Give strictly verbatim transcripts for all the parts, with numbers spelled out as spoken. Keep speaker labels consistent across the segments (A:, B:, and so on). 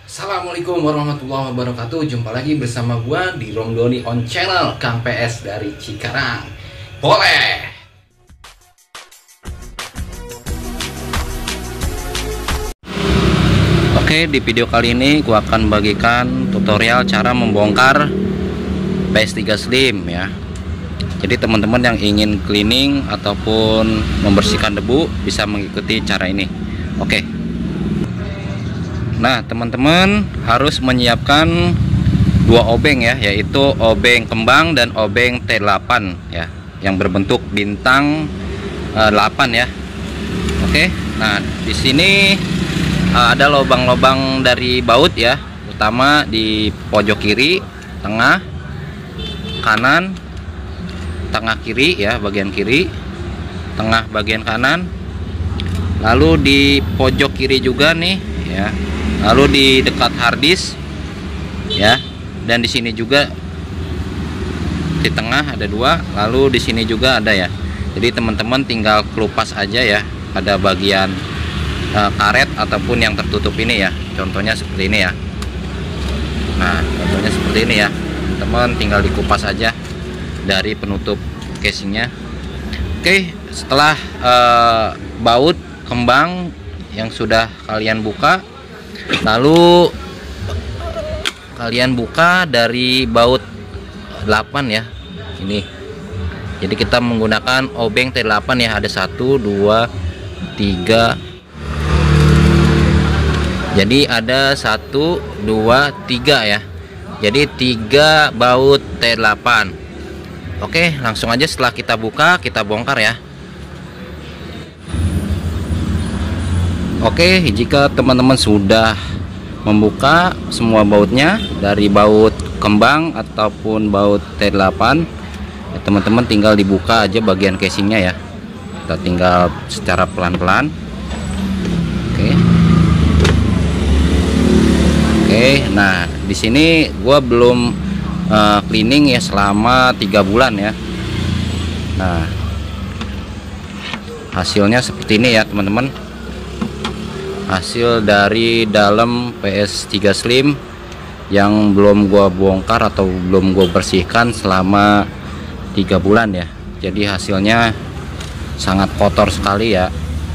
A: Assalamualaikum warahmatullahi wabarakatuh. Jumpa lagi bersama gua di Romdoni on channel Kang P S dari Cikarang. Boleh. Oke, di video kali ini gua akan bagikan tutorial cara membongkar P S tiga Slim ya. Jadi teman-teman yang ingin cleaning ataupun membersihkan debu bisa mengikuti cara ini. Oke. Nah, teman-teman harus menyiapkan dua obeng ya, yaitu obeng kembang dan obeng T delapan ya, yang berbentuk bintang uh, delapan ya. Oke. Nah, di sini uh, ada lubang-lubang dari baut ya, utama di pojok kiri, tengah, kanan, tengah kiri ya, bagian kiri, tengah bagian kanan. Lalu di pojok kiri juga nih ya. Lalu di dekat harddisk ya, dan di sini juga di tengah ada dua, lalu di sini juga ada ya. Jadi teman-teman tinggal kelupas aja ya pada bagian uh, karet ataupun yang tertutup ini ya. Contohnya seperti ini ya. Nah, contohnya seperti ini ya. Teman-teman tinggal dikupas aja dari penutup casingnya. Oke, setelah uh, baut kembang yang sudah kalian buka, lalu kalian buka dari baut delapan ya, ini. Jadi kita menggunakan obeng T delapan ya, ada satu, dua, tiga. Jadi ada satu, dua, tiga ya. Jadi tiga baut T delapan. Oke, langsung aja setelah kita buka kita bongkar ya. Oke, jika teman-teman sudah membuka semua bautnya dari baut kembang ataupun baut T delapan ya, teman-teman tinggal dibuka aja bagian casingnya ya. Kita tinggal secara pelan-pelan. Oke. Oke, nah di sini gua belum uh, cleaning ya selama tiga bulan ya. Nah, hasilnya seperti ini ya teman-teman. Hasil dari dalam P S tiga Slim yang belum gua bongkar atau belum gua bersihkan selama tiga bulan ya. Jadi hasilnya sangat kotor sekali ya.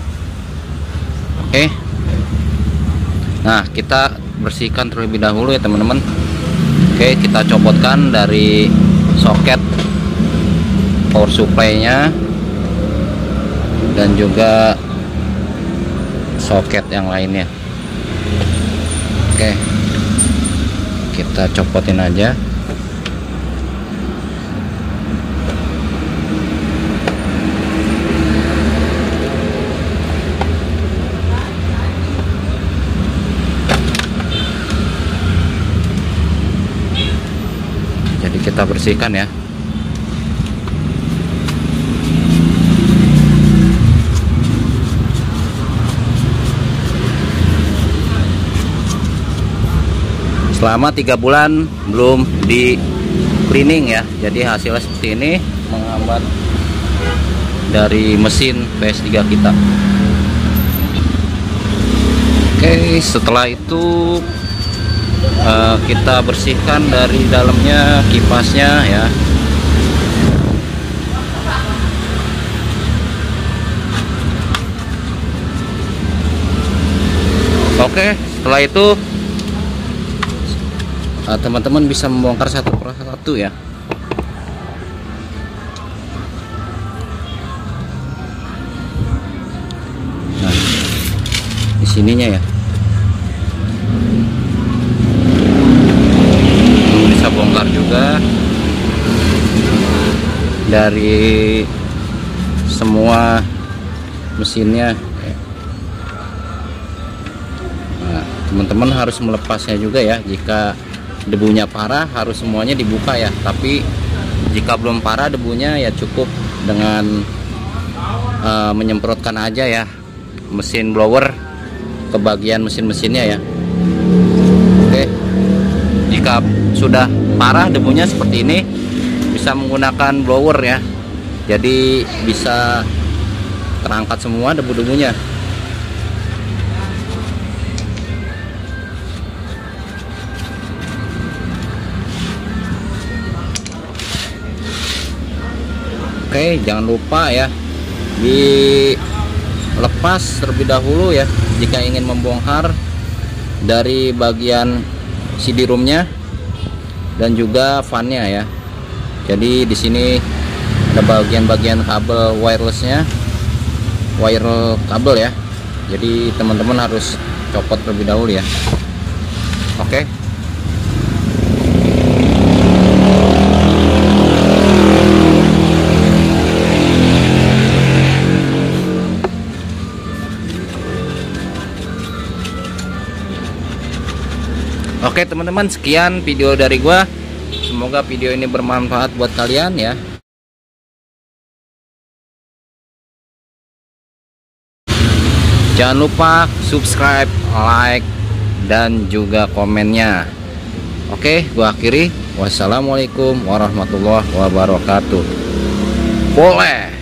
A: Oke. Nah, kita bersihkan terlebih dahulu ya teman-teman. Oke, kita copotkan dari soket power supply-nya dan juga soket yang lainnya. Oke, kita copotin aja. Jadi kita bersihkan ya. Selama tiga bulan belum di cleaning ya, jadi hasilnya seperti ini, menghambat dari mesin P S tiga kita. Oke, setelah itu uh, kita bersihkan dari dalamnya kipasnya ya. Oke, setelah itu teman-teman uh, bisa membongkar satu persatu ya. Nah, di sininya ya. Bisa bongkar juga dari semua mesinnya. Nah, teman-teman harus melepasnya juga ya. Jika debunya parah harus semuanya dibuka ya, tapi jika belum parah debunya ya cukup dengan uh, menyemprotkan aja ya mesin blower ke bagian mesin-mesinnya ya. Oke, jika sudah parah debunya seperti ini bisa menggunakan blower ya, jadi bisa terangkat semua debu-debunya. Oke, jangan lupa ya dilepas terlebih dahulu ya jika ingin membongkar dari bagian C D roomnya dan juga fannya ya. Jadi di sini ada bagian-bagian kabel wirelessnya, wire kabel ya. Jadi teman-teman harus copot terlebih dahulu ya. Oke. Oke teman-teman, sekian video dari gua. Semoga video ini bermanfaat buat kalian ya. Jangan lupa subscribe, like, dan juga komennya. Oke, gua akhiri. Wassalamualaikum warahmatullahi wabarakatuh. Boleh.